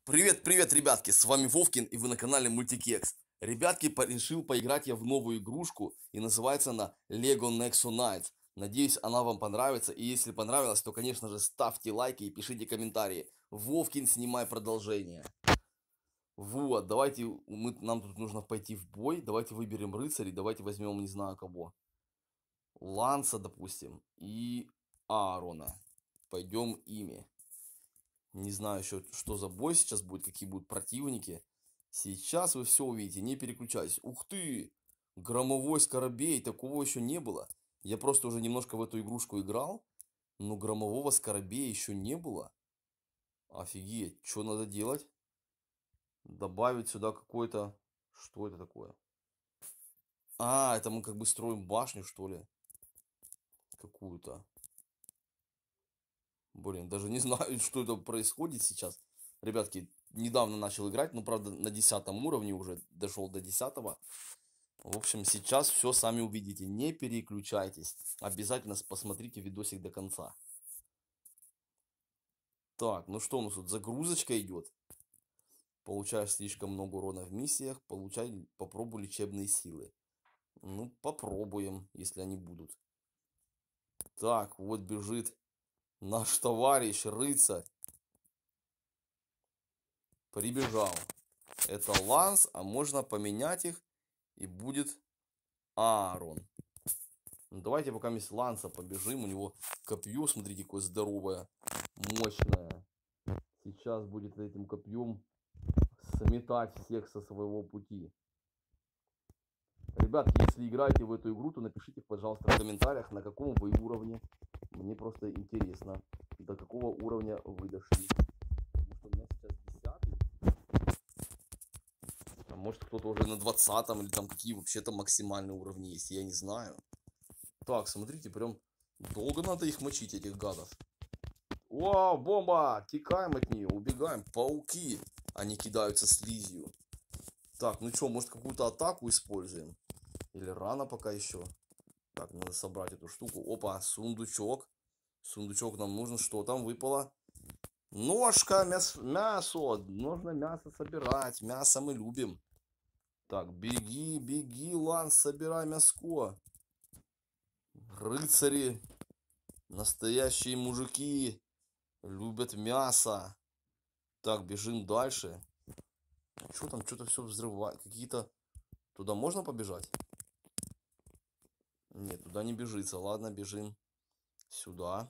Привет, привет, ребятки, с вами Вовкин и вы на канале Мультикекс. Ребятки, решил поиграть я в новую игрушку и называется она Lego Nexo Knights. Надеюсь, она вам понравится, и если понравилось, то, конечно же, ставьте лайки и пишите комментарии. Вовкин, снимай продолжение. Вот, давайте, нам тут нужно пойти в бой, давайте выберем рыцарей, давайте возьмем не знаю кого. Ланса, допустим, и Аарона. Пойдем ими. Не знаю еще, что за бой сейчас будет, какие будут противники. Сейчас вы все увидите, не переключайтесь. Ух ты! Громовой скоробей, такого еще не было. Я просто уже немножко в эту игрушку играл, но громового скоробея еще не было. Офигеть, что надо делать? Добавить сюда какой-то... Что это такое? А, это мы как бы строим башню, что ли? Какую-то. Блин, даже не знаю, что это происходит сейчас. Ребятки, недавно начал играть, но правда на 10 уровне уже дошел до 10-го. В общем, сейчас все сами увидите. Не переключайтесь. Обязательно посмотрите видосик до конца. Так, ну что у нас тут? Загрузочка идет. Получаешь слишком много урона в миссиях. Попробуй лечебные силы. Ну, попробуем, если они будут. Так, вот бежит наш товарищ, рыцарь. Прибежал. Это Ланс, а можно поменять их. И будет Аарон. Ну, давайте пока мы с Ланса побежим. У него копье, смотрите, какое здоровое, мощное. Сейчас будет этим копьем сметать всех со своего пути. Ребятки, если играете в эту игру, то напишите, пожалуйста, в комментариях, на каком вы уровне. Мне просто интересно, до какого уровня вы дошли. Потому что у меня сейчас 10-й. А может кто-то уже на 20-м, или там какие вообще-то максимальные уровни есть, я не знаю. Так, смотрите, прям долго надо их мочить, этих гадов. Вау, бомба! Текаем от нее, убегаем. Пауки, они кидаются слизью. Так, ну что, может какую-то атаку используем? Или рано пока еще? Так, надо собрать эту штуку. Опа, сундучок. Сундучок нам нужен. Что там выпало? Ножка, мясо. Нужно мясо собирать. Мясо мы любим. Так, беги, беги, Ланс, собирай мяско. Рыцари, настоящие мужики, любят мясо. Так, бежим дальше. Что там, что-то все взрывает. Какие-то... Туда можно побежать? Нет, туда не бежится. Ладно, бежим сюда.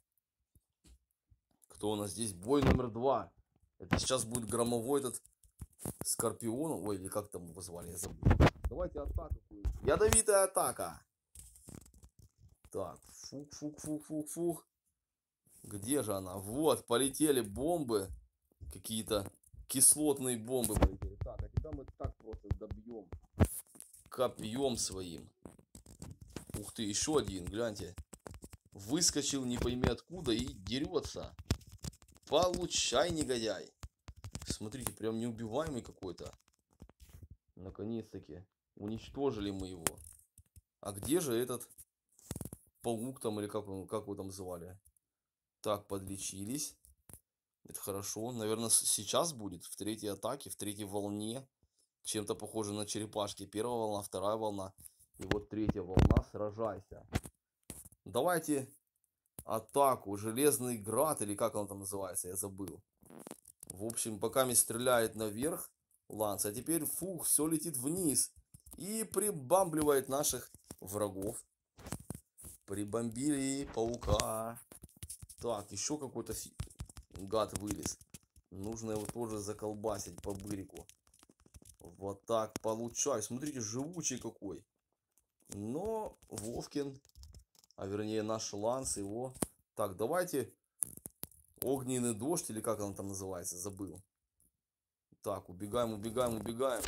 Кто у нас здесь? Бой номер 2. Это сейчас будет громовой этот Скорпион. Ой, или как там его звали, я забыл. Давайте атаку. Ядовитая атака. Так, фух, фух, фух, фух, фух. Где же она? Вот, полетели бомбы. Какие-то кислотные бомбы полетели. Так, а тебя мы так просто добьем. Копьем своим. Ух ты, еще один, гляньте. Выскочил не пойми откуда и дерется. Получай, негодяй. Смотрите, прям неубиваемый какой-то. Наконец-таки. Уничтожили мы его. А где же этот паук там, или как вы там звали? Так, подлечились. Это хорошо. Наверное, сейчас будет в третьей атаке, в третьей волне. Чем-то похоже на черепашки. Первая волна, вторая волна. И вот третья волна. Сражайся. Давайте атаку. Железный град, или как он там называется, я забыл. В общем, пока мне стреляет наверх Ланс, а теперь, фух, все летит вниз. И прибамбливает наших врагов. Прибомбили паука. Так, еще какой-то гад вылез. Нужно его тоже заколбасить по бырику. Вот так получай. Смотрите, живучий какой. Но Вовкин, а вернее наш Ланс его... Так, давайте огненный дождь, или как он там называется, забыл. Так, убегаем, убегаем, убегаем.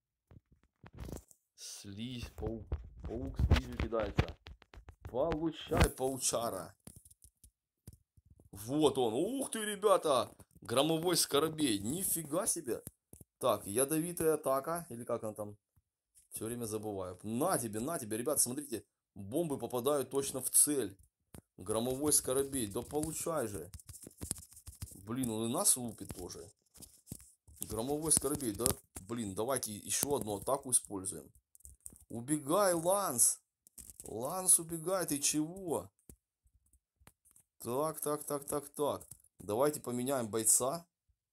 Слизь, паук слизью кидается. Получай, паучара. Вот он. Ух ты, ребята. Громовой скоробей. Нифига себе. Так, ядовитая атака. Или как она там? Все время забываю. На тебе, ребят, смотрите. Бомбы попадают точно в цель. Громовой скоробей. Да получай же. Блин, он и нас лупит тоже. Громовой скоробей, да? Блин, давайте еще одну атаку используем. Убегай, Ланс! Ланс, убегай, ты чего? Так, так, так, так, так. Давайте поменяем бойца.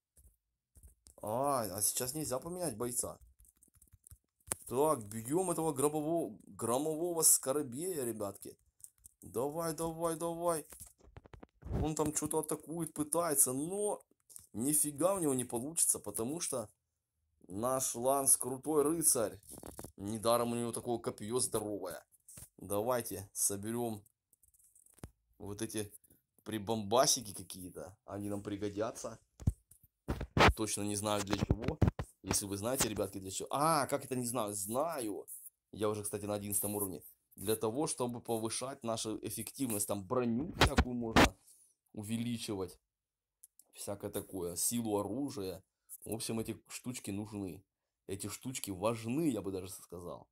А сейчас нельзя поменять бойца. Так, бьем этого громового скоробея, ребятки. Давай, давай, давай. Он там что-то атакует, пытается, но нифига у него не получится, потому что наш Ланс крутой рыцарь. Недаром у него такое копье здоровое. Давайте соберем вот эти прибамбасики какие-то. Они нам пригодятся. Точно не знаю для чего. Если вы знаете, ребятки, для чего. Как это не знаю? Знаю. Я уже, кстати, на 11 уровне. Для того, чтобы повышать нашу эффективность. Там броню всякую можно увеличивать. Всякое такое. Силу оружия. В общем, эти штучки нужны. Эти штучки важны, я бы даже сказал.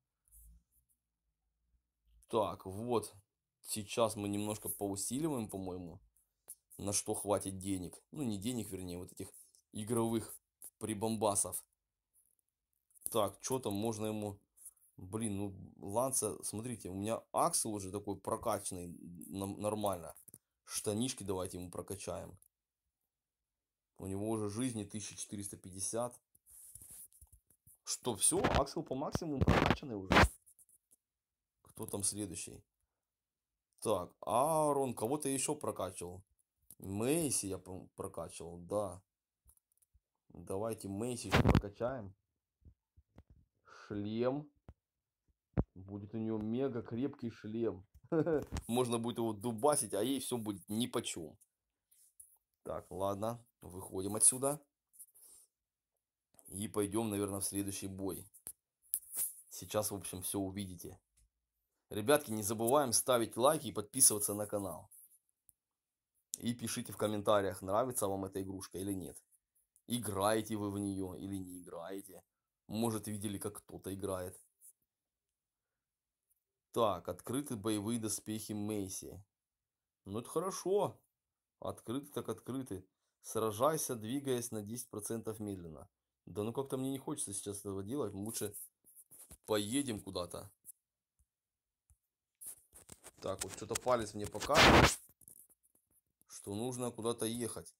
Так, вот. Сейчас мы немножко поусиливаем, по-моему. На что хватит денег. Ну, не денег, вернее, вот этих игровых прибамбасов. Так, что там можно ему... Блин, ну, Ланса, смотрите, у меня Аксел уже такой прокачанный, нормально. Штанишки давайте ему прокачаем. У него уже жизни 1450. Что, все? Аксел по максимуму прокачанный уже. Кто там следующий? Так, Аарон, кого-то еще прокачивал. Мэйси я прокачивал, да. Давайте Мэйси еще прокачаем. Шлем. Будет у него мега крепкий шлем. Можно будет его дубасить, а ей все будет нипочем. Так, ладно. Выходим отсюда. И пойдем, наверное, в следующий бой. Сейчас, в общем, все увидите. Ребятки, не забываем ставить лайки и подписываться на канал. И пишите в комментариях, нравится вам эта игрушка или нет. Играете вы в нее или не играете. Может, видели, как кто-то играет. Так, открыты боевые доспехи Мэйси. Ну, это хорошо. Открыты так открыты. Сражайся, двигаясь на 10% медленно. Да ну как-то мне не хочется сейчас этого делать. Лучше поедем куда-то. Так, вот что-то палец мне показывает, что нужно куда-то ехать.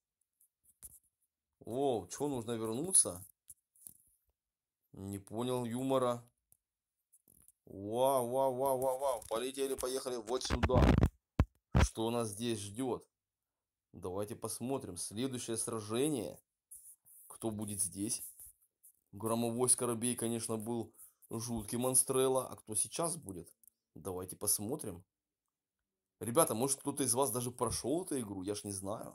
О, что нужно вернуться? Не понял юмора. Вау, вау, вау, вау, вау. Полетели, поехали вот сюда. Что нас здесь ждет? Давайте посмотрим. Следующее сражение. Кто будет здесь? Громовой скоробей, конечно, был жуткий монстрелла. А кто сейчас будет? Давайте посмотрим. Ребята, может кто-то из вас даже прошел эту игру? Я ж не знаю.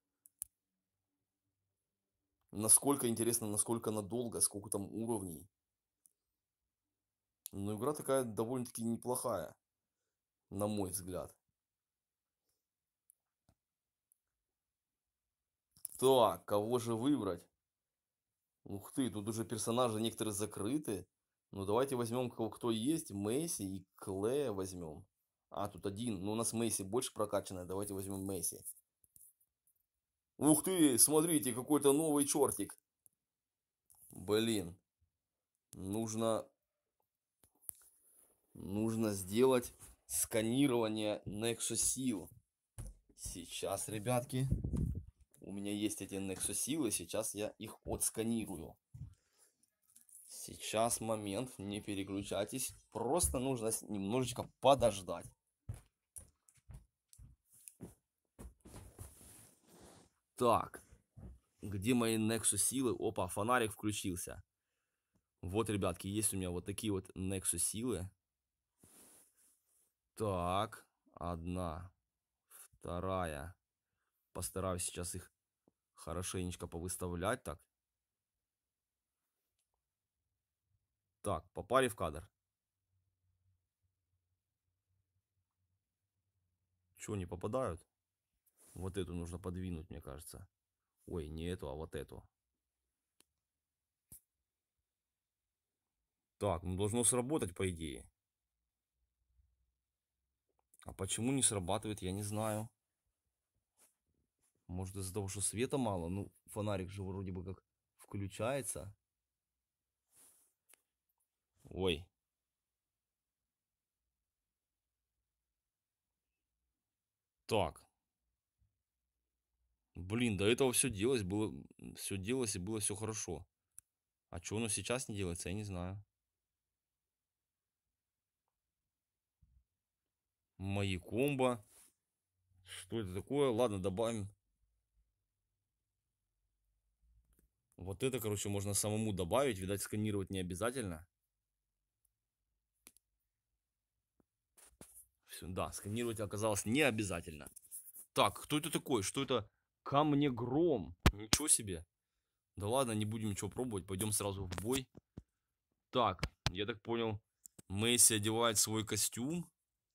Насколько интересно, насколько надолго, сколько там уровней. Но игра такая довольно-таки неплохая, на мой взгляд. Так, кого же выбрать? Ух ты, тут уже персонажи некоторые закрыты. Ну давайте возьмем кто есть. Мэйси и Клея возьмем. Тут один. Ну у нас Мэйси больше прокачанная. Давайте возьмем Мэйси. Ух ты, смотрите, какой-то новый чертик. Блин. Нужно сделать сканирование Nexus. Сейчас, ребятки. У меня есть эти Nexus, сейчас я их отсканирую. Сейчас момент, не переключайтесь. Просто нужно немножечко подождать. Так, где мои Nexus? Опа, фонарик включился. Вот, ребятки, есть у меня вот такие вот Nexus. Так, одна, вторая. Постараюсь сейчас их хорошенечко повыставлять. Так, попали в кадр. Чего не попадают? Вот эту нужно подвинуть, мне кажется. Ой, не эту, а вот эту. Так, ну должно сработать, по идее. А почему не срабатывает, я не знаю. Может из-за того, что света мало? Ну, фонарик же вроде бы как включается. Ой. Так. Блин, до этого все делалось, все делалось и было все хорошо. А что оно сейчас не делается, я не знаю. Мои комбо. Что это такое? Ладно, добавим. Вот это, короче, можно самому добавить. Видать, сканировать не обязательно. Всё, да, сканировать оказалось не обязательно. Так, кто это такой? Что это? Камнегром. Ничего себе. Да ладно, не будем ничего пробовать. Пойдем сразу в бой. Так, я так понял, Месси одевает свой костюм.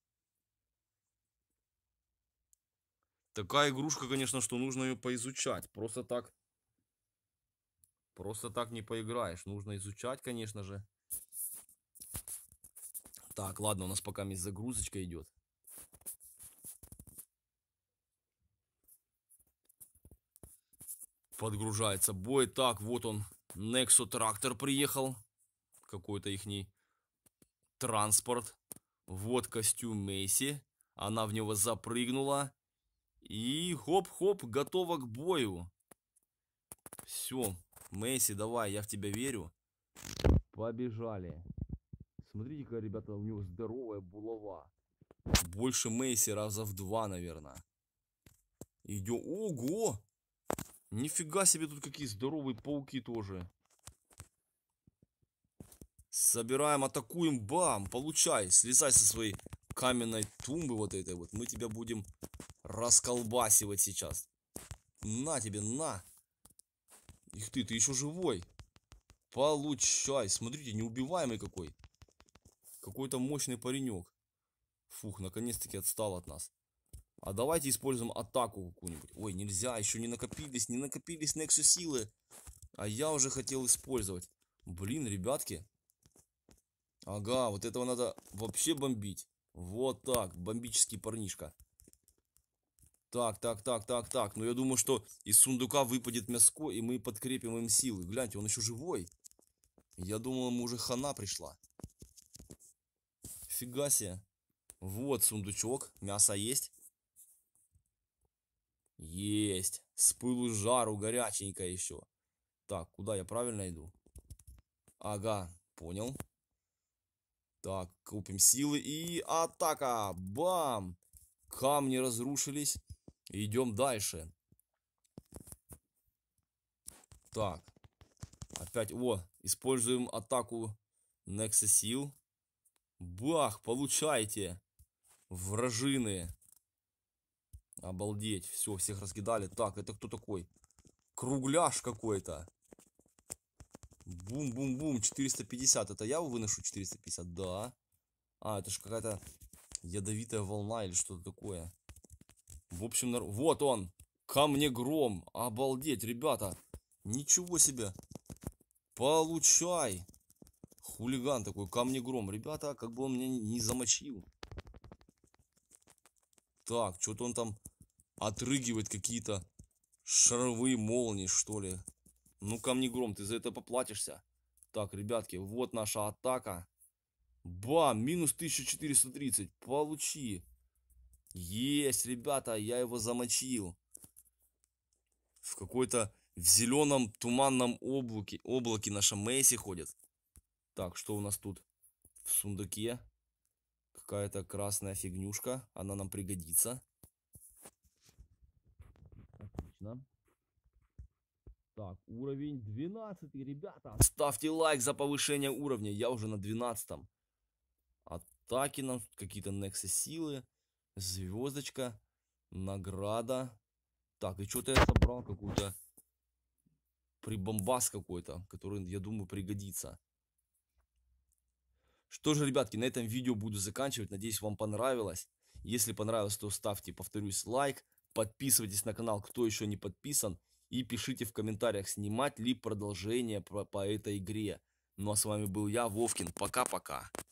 Такая игрушка, конечно, что нужно ее поизучать. Просто так не поиграешь. Нужно изучать, конечно же. Так, ладно, у нас пока загрузочка идет. Подгружается бой. Так, вот он. Nexo трактор приехал. Какой-то ихний транспорт. Вот костюм Месси. Она в него запрыгнула. И хоп-хоп, готова к бою. Все, Месси, давай, я в тебя верю. Побежали. Смотрите-ка, ребята, у него здоровая булава. Больше Месси раза в 2, наверное. Идем. Ого! Нифига себе, тут какие здоровые пауки тоже. Собираем, атакуем, бам! Получай, слезай со своей каменной тумбы вот этой вот. Мы тебя будем расколбасивать сейчас. На тебе, на! Их ты еще живой. Получай. Смотрите, неубиваемый какой. Какой-то мощный паренек. Фух, наконец-таки отстал от нас. А давайте используем атаку какую-нибудь. Ой, нельзя, еще не накопились Nexus силы. А я уже хотел использовать. Блин, ребятки. Ага, вот этого надо вообще бомбить. Вот так, бомбический парнишка. Так. Ну я думаю, что из сундука выпадет мяско, и мы подкрепим им силы. Гляньте, он еще живой. Я думал, ему уже хана пришла. Фига себе. Вот сундучок. Мясо есть? Есть. С пылу с жару, горяченькое еще. Так, куда я правильно иду? Ага, понял. Так, купим силы и атака. Бам! Камни разрушились. Идем дальше. Так. Опять, используем атаку Nexus сил. Бах, получайте. Вражины. Обалдеть. Все, всех раскидали. Так, это кто такой? Кругляш какой-то. Бум-бум-бум. 450. Это я его выношу 450? Да. А, это же какая-то ядовитая волна или что-то такое. В общем, вот он. Камнегром. Обалдеть, ребята. Ничего себе. Получай. Хулиган такой, камнегром. Ребята, как бы он меня не замочил. Так, что-то он там отрыгивает какие-то шаровые молнии, что ли. Ну, камнегром, ты за это поплатишься. Так, ребятки, вот наша атака. Бам, минус 1430. Получи. Есть, ребята, я его замочил. В зеленом туманном облаке наша Месси ходит. Так, что у нас тут в сундуке? Какая-то красная фигнюшка. Она нам пригодится. Отлично. Так, уровень 12, ребята. Ставьте лайк за повышение уровня. Я уже на 12. Атаки нам, какие-то Nexus силы. Звездочка. Награда. Так, и что-то я собрал какую-то прибамбас какой-то, который, я думаю, пригодится. Что же, ребятки, на этом видео буду заканчивать. Надеюсь, вам понравилось. Если понравилось, то ставьте, повторюсь, лайк. Подписывайтесь на канал, кто еще не подписан. И пишите в комментариях, снимать ли продолжение по этой игре. Ну а с вами был я, Вовкин. Пока-пока.